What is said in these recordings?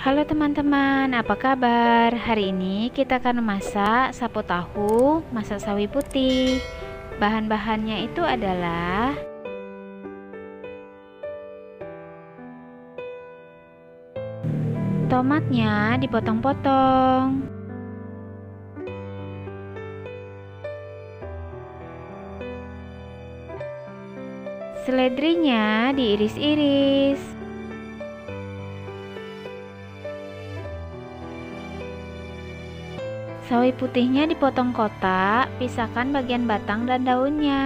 Halo teman-teman, apa kabar? Hari ini kita akan memasak sapo tahu, masak sawi putih. Bahan-bahannya itu adalah tomatnya dipotong-potong, seledrinya diiris-iris, sawi putihnya dipotong kotak, pisahkan bagian batang dan daunnya.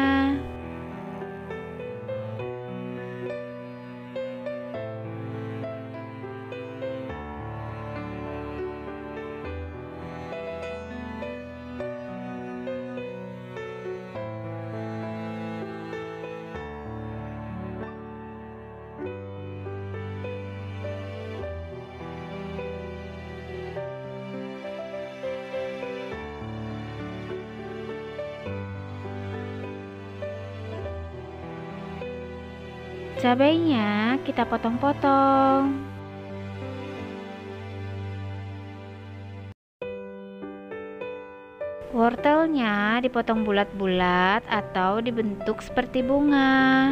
Cabainya kita potong-potong. Wortelnya dipotong bulat-bulat atau dibentuk seperti bunga.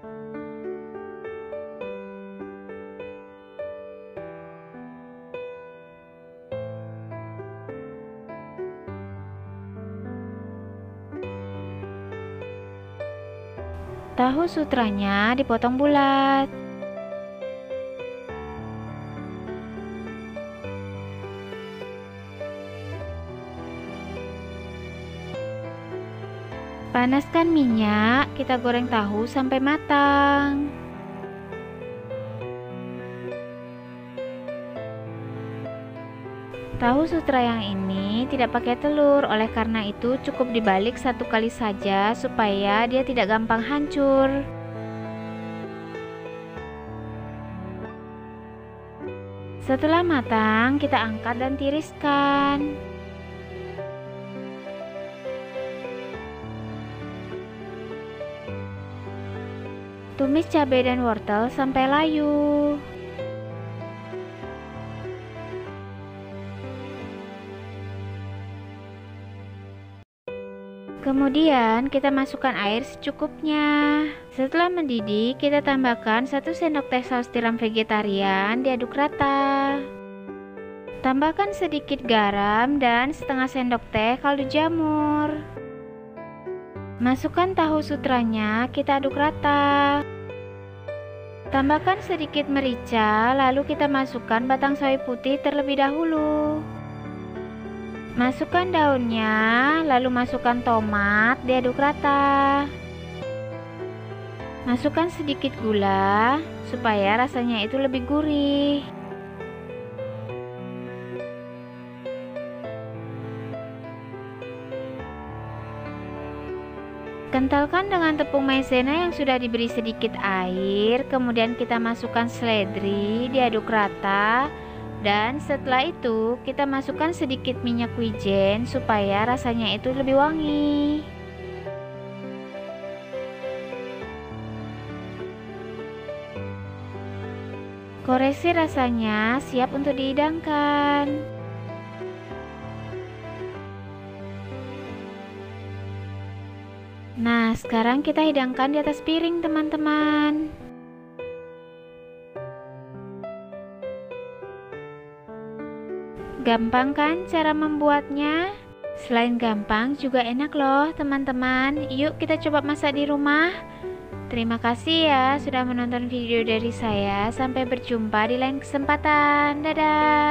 Tahu sutranya dipotong bulat. Panaskan minyak, kita goreng tahu sampai matang. Tahu sutra yang ini tidak pakai telur, oleh karena itu cukup dibalik satu kali saja supaya dia tidak gampang hancur. Setelah matang, kita angkat dan tiriskan. Tumis cabai dan wortel sampai layu. Kemudian kita masukkan air secukupnya. Setelah mendidih, kita tambahkan 1 sendok teh saus tiram vegetarian, diaduk rata. Tambahkan sedikit garam dan setengah sendok teh kaldu jamur. Masukkan tahu sutranya, kita aduk rata. Tambahkan sedikit merica, lalu kita masukkan batang sawi putih terlebih dahulu. Masukkan daunnya, lalu masukkan tomat, diaduk rata. Masukkan sedikit gula, supaya rasanya itu lebih gurih. Kentalkan dengan tepung maizena yang sudah diberi sedikit air, kemudian kita masukkan seledri, diaduk rata. Dan setelah itu kita masukkan sedikit minyak wijen supaya rasanya itu lebih wangi. Koreksi rasanya siap untuk dihidangkan. Nah, sekarang kita hidangkan di atas piring, teman-teman. Gampang kan cara membuatnya? Selain gampang juga enak loh teman-teman. Yuk kita coba masak di rumah. Terima kasih ya sudah menonton video dari saya. Sampai berjumpa di lain kesempatan. Dadah.